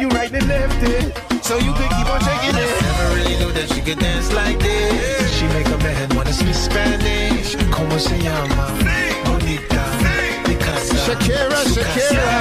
you right and left it, so you could keep on shaking it. Never really knew that she could dance like this. She make a man wanna speak Spanish. Como se llama? Bonita. Picasa. Shakira, Shakira.